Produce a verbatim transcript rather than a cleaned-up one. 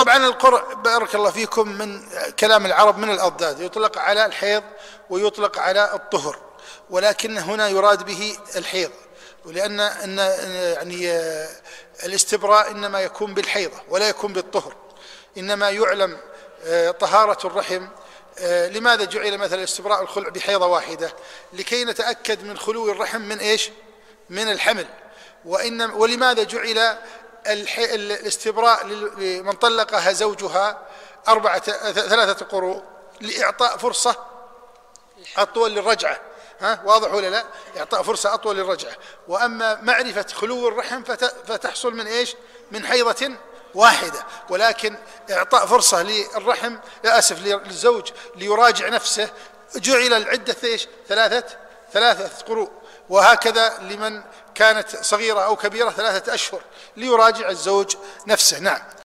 طبعا القرء بارك الله فيكم من كلام العرب من الأضداد، يطلق على الحيض ويطلق على الطهر، ولكن هنا يراد به الحيض، ولأن إن يعني الاستبراء إنما يكون بالحيضة ولا يكون بالطهر، إنما يعلم طهارة الرحم. لماذا جعل مثلا استبراء الخلع بحيضة واحدة؟ لكي نتأكد من خلو الرحم من إيش؟ من الحمل. وإن ولماذا جعل الاستبراء لمن طلقها زوجها أربعة ثلاثة قروء؟ لإعطاء فرصة أطول للرجعة، ها واضح ولا لا؟ إعطاء فرصة أطول للرجعة. وأما معرفة خلو الرحم فتحصل من إيش؟ من حيضة واحدة، ولكن إعطاء فرصة للرحم آسف للزوج ليراجع نفسه جعل العدة إيش؟ ثلاثة ثلاثة قروء. وهكذا لمن كانت صغيرة أو كبيرة ثلاثة أشهر ليراجع الزوج نفسه. نعم.